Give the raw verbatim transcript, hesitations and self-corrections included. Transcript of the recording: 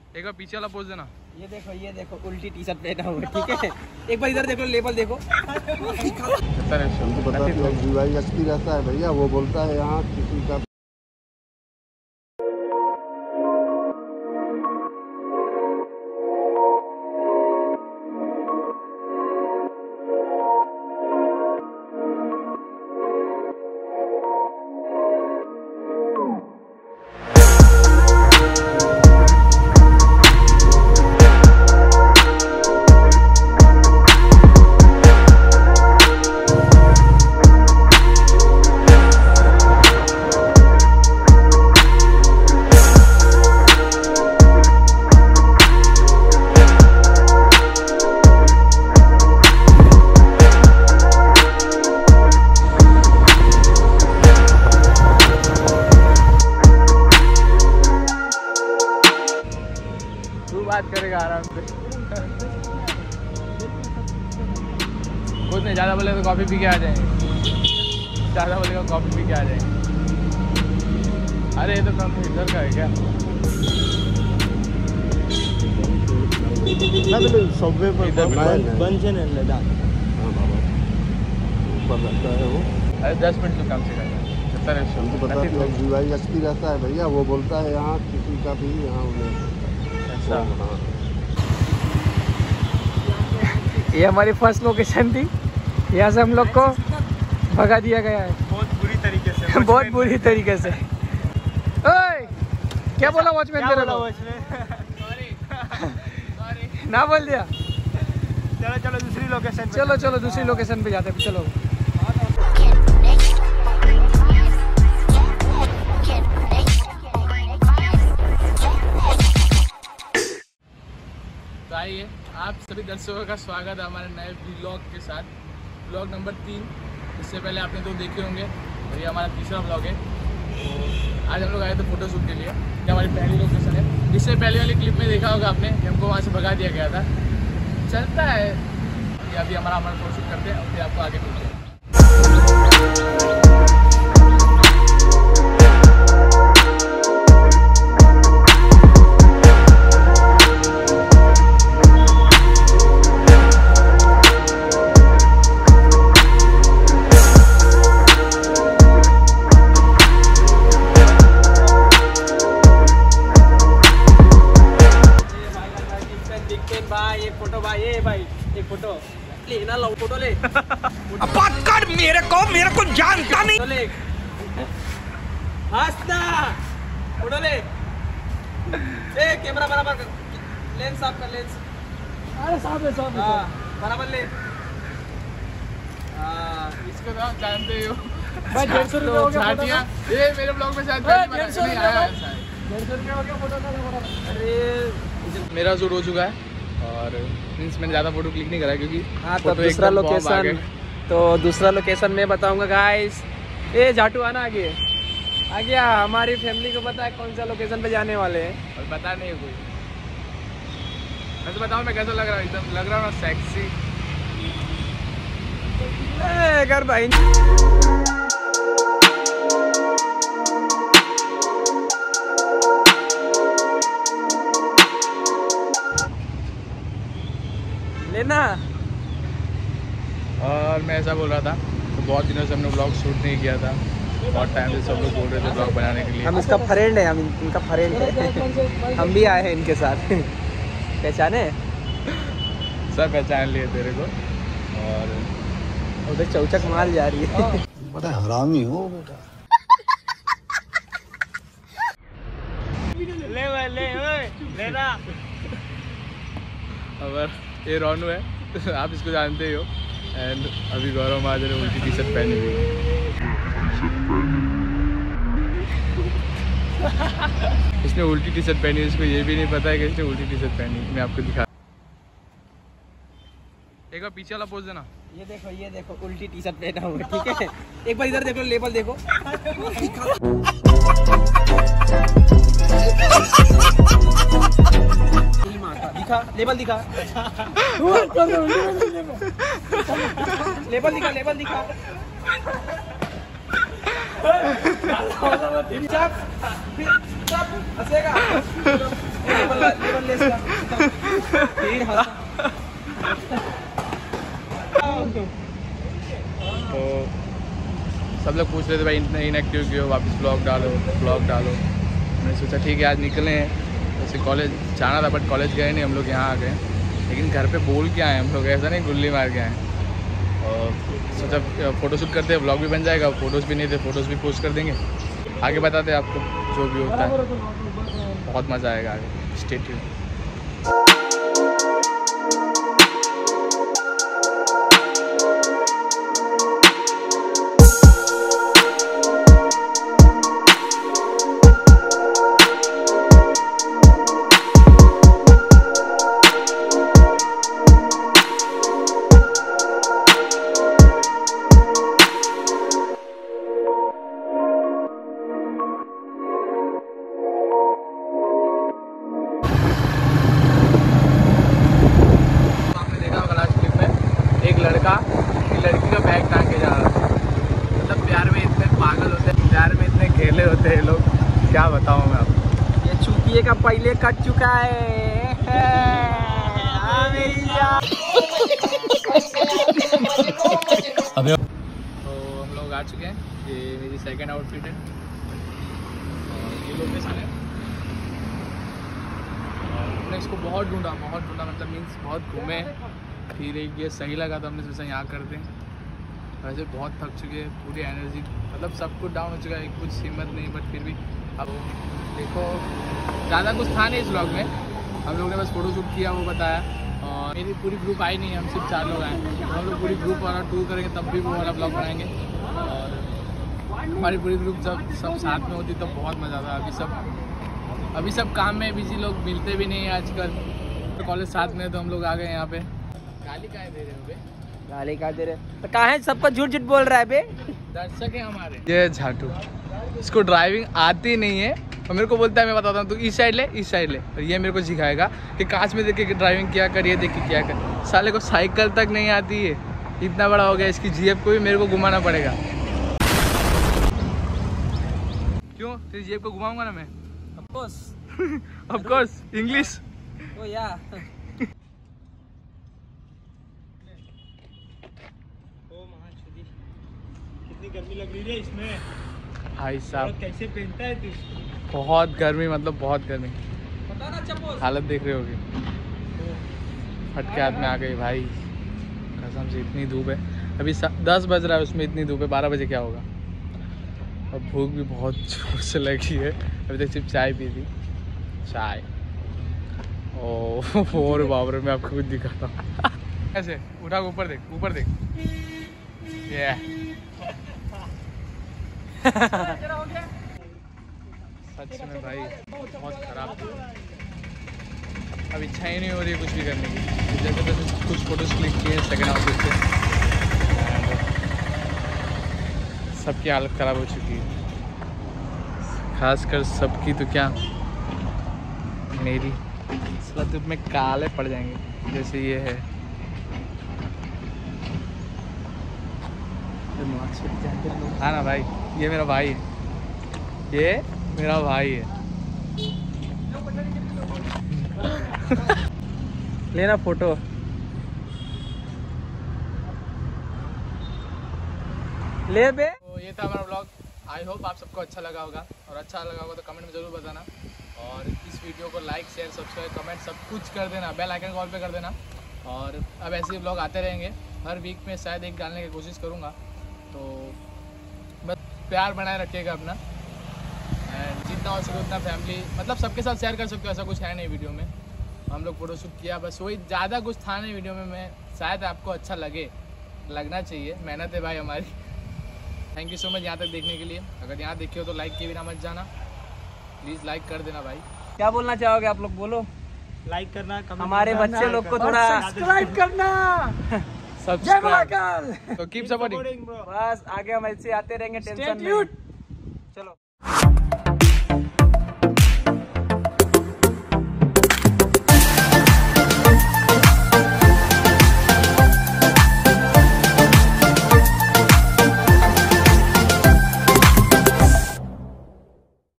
एक बार पीछे वाला पोज देना। ये देखो ये देखो उल्टी टी शर्ट पहना हुआ, ठीक है। एक बार इधर देखो, लेबल देखो। हमको पता है जीवाई एसपी रहता है भैया, वो बोलता है यहाँ किसी का बात करेगा आराम से। कुछ नहीं, ज़्यादा बोले तो कॉफ़ी पी के आ जाएंगे, ज़्यादा बोलेगा कॉफ़ी पी के आ जाएंगे। अरे ये तो कम इधर का है क्या? सबवे पर बंद है ना लदा। ऊपर रहता है वो। अरे दस मिनट तो कम से कम सत्तर है। हमको पता है जीवाई एसपी रहता है भैया, वो बोलता है यहाँ किसी का भी यहाँ ये हमारी फर्स्ट लोकेशन थी, यहाँ से हम लोग को भगा दिया गया है बहुत बुरी तरीके से। बहुत बुरी तरीके से। ओए क्या बोला वॉचमैन तेरे को? ना बोल दिया। चलो चलो दूसरी लोकेशन। चलो चलो दूसरी लोकेशन पे जाते हैं, चलो। तो आइए, आप सभी दर्शकों का स्वागत है हमारे नए व्लॉग के साथ, व्लॉग नंबर तीन। इससे पहले आपने दो देखे होंगे और ये हमारा तीसरा व्लॉग है। तो आज हम लोग आए थे फोटोशूट के लिए, ये हमारी पहली लोकेशन है। इससे पहले वाली क्लिप में देखा होगा आपने, हमको वहाँ से भगा दिया गया था। चलता है ये अभी हमारा हमारा फोटोशूट करते हैं और फिर आपको आगे मिलते हैं। भाई एक फोटो, भाई ये भाई एक फोटो लेना, लो फोटो ले। अब बात कर मेरे को, मेरे को जानता नहीं। फोटो ले, हंसना, फोटो ले। ए कैमरा बराबर कर, लेंस साफ कर, लेंस। अरे साफ है, साफ है। हाँ बराबर ले। हाँ इसको तो आप जानते ही हो भाई, डेढ़ सौ रुपये हो गया फोटो का। ये मेरे ब्लॉग में शायद डेढ़ सौ नहीं रुपये आया भाई, है शायद। डेढ़ सौ रुपये हो गया फोटो का। अरे मेरा शूट हो चुका है और मीन्स मैंने ज़्यादा फोटो क्लिक नहीं करा क्योंकि हाँ तो दूसरा लोकेशन, तो दूसरा लोकेशन मैं बताऊंगा गाइस। ए जाटू आना आगे आ गया। हमारी फैमिली को पता है कौन सा लोकेशन पे जाने वाले हैं और बता नहीं है कोई। वैसे बताओ मैं कैसा लग रहा हूँ? एकदम लग रहा हूँ ना सेक्सी। कर भाई लेना। और मैं ऐसा बोल रहा था, तो बहुत दिनों से हमने ब्लॉग शूट नहीं किया था, बहुत टाइम से सब लोग बोल रहे थे ब्लॉग बनाने के लिए। हम इसका फ्रेंड है, हम इनका फ्रेंड है। हम भी आए हैं इनके साथ। पहचाने सब पहचान लिए तेरे को। और उधर चौचक माल जा रही है। बड़ा हरामी हो बेटा। ले ले लेना। अगर ये रोनू है आप इसको जानते ही हो। एंड अभी गौरव महाजन ने उल्टी टी शर्ट पहनी हुई है। इसने उल्टी टी शर्ट पहनी है, इसको ये भी नहीं पता है कि इसने उल्टी टी शर्ट पहनी। मैं आपको दिखा, एक बार पीछे वाला पोज देना। ये देखो ये देखो उल्टी टी शर्ट पहना हुआ, ठीक है। एक बार इधर देखो, लेबल देखो। दिखा लेबल दिखा। लेबल दिखा, लेबल दिखा। हंसेगा। लेबल इंग्लिश का फिर हंसा। तो सब लोग पूछ रहे थे भाई इनएक्टिव क्यों, वापस ब्लॉग डालो ब्लॉग डालो। मैंने सोचा ठीक है आज निकले हैं, वैसे कॉलेज जाना था बट कॉलेज गए नहीं, हम लोग यहाँ आ गए। लेकिन घर पे बोल के आए हम लोग, ऐसा नहीं गुल्ली मार के आए। और सोचा फ़ोटोशूट करते हैं, ब्लॉग भी बन जाएगा। फ़ोटोज़ भी नहीं थे, फ़ोटोज़ भी पोस्ट कर देंगे, आगे बताते हैं आपको जो भी होता है। बहुत मज़ा आएगा आगे, स्टे ट्यून्ड। लड़की का बैग टांग के जा रहा था। मतलब प्यार में इतने पागल होते हैं, प्यार में इतने खेले होते हैं लोग, क्या बताऊँ मैं आपको। ये चूतिए का पहले कट चुका है। तो हम लोग आ चुके हैं, ये मेरी सेकंड आउटफिट है और ये लोकेशन है। हमने इसको बहुत ढूंढा बहुत ढूंढा मतलब मीन्स बहुत घूमे, फिर एक ये सही लगा तो हमने सोचा यहाँ करते हैं। वैसे बहुत थक चुके हैं, पूरी एनर्जी मतलब सब कुछ डाउन हो चुका है, कुछ हिम्मत नहीं, बट फिर भी अब देखो ज़्यादा कुछ था नहीं इस व्लॉग में। हम लोगों ने बस फोटोशूट किया वो बताया, और मेरी पूरी ग्रुप आई नहीं, हम सिर्फ चार लोग आए। तो हम लोग पूरी ग्रुप वाला टूर करेंगे तब भी वो वाला ब्लॉग बनाएंगे। और हमारी पूरी ग्रुप जब सब साथ में होती तब तो बहुत मज़ा आता। अभी सब अभी सब काम में बिजी, लोग मिलते भी नहीं आजकल। तो कॉलेज साथ में तो हम लोग आ गए यहाँ पे। गाली काहे दे रहे हो बे? गाली का दे रहे तो कहाँ है, सबको झूठ झूठ बोल रहा है बे। दर्शक है हमारे। ये झाटू, इसको ड्राइविंग आती नहीं है और मेरे को बोलता है मैं बताता हूँ तू इस साइड ले इस साइड ले, और ये मेरे को सिखाएगा कि कांच में देख के ड्राइविंग क्या कर, ये देख के क्या कर। साले को साइकिल तक नहीं आती है, इतना बड़ा हो गया, इसकी जेब को भी मेरे को घुमाना पड़ेगा। क्यों तेरी जेब को घुमाऊंगा ना मैं? Of course of course English. Oh yeah कितनी गर्मी लग रही है इसमें भाई साहब, कैसे पहनता है तू? बहुत गर्मी मतलब बहुत गर्मी, पता ना चप्पल हालत देख रहे होगी। फटके हाथ में आ गई भाई कसम से, इतनी धूप है। अभी दस बज रहा है, उसमें इतनी धूप है, बारह बजे क्या होगा। अब भूख भी बहुत जोर से लगी है, अभी तक सिर्फ चाय पी थी, चाय। ओह और बाप रे, मैं आपको कुछ दिखाता हूँ। ऐसे उठा, ऊपर देख ऊपर देख, ये सच में भाई बहुत खराब थी। अब इच्छा ही नहीं हो रही है कुछ भी करने की। जैसे तैसे कुछ फोटोज क्लिक किए सेकेंड आउटफिट पे, सबकी हालत ख़राब हो चुकी है, खासकर सबकी तो क्या मेरी। इस धूप में काले पड़ जाएंगे जैसे ये है। हाँ ना भाई, ये मेरा भाई है, ये मेरा भाई है। लेना फोटो। ले बे। तो ये था हमारा ब्लॉग, आई होप आप सबको अच्छा लगा होगा, और अच्छा लगा होगा तो कमेंट में ज़रूर बताना। और इस वीडियो को लाइक शेयर सब्सक्राइब कमेंट सब कुछ कर देना, बेल आइकन कॉल पे कर देना। और अब ऐसे ही ब्लॉग आते रहेंगे, हर वीक में शायद एक डालने की कोशिश करूँगा। तो बस प्यार बनाए रखिएगा अपना, एंड जितना हो सके उतना फैमिली मतलब सबके साथ शेयर कर सकते हो, ऐसा कुछ है नहीं वीडियो में। हम लोग फोटोशूट किया बस, वही ज़्यादा कुछ था नहीं वीडियो में। मैं शायद आपको अच्छा लगे, लगना चाहिए, मेहनत है भाई हमारी। थैंक यू सो मच यहाँ तक देखने के लिए। अगर यहाँ देखे हो तो लाइक के बिना मत जाना, प्लीज़ लाइक कर देना भाई। क्या बोलना चाहोगे आप लोग, बोलो। लाइक करना, हमारे बच्चे लोग को थोड़ा सब्सक्राइब करना। सब्सक्राइब तो कीप सपोर्टिंग। बस आगे हम ऐसे आते रहेंगे, टेंशन नहीं। चलो।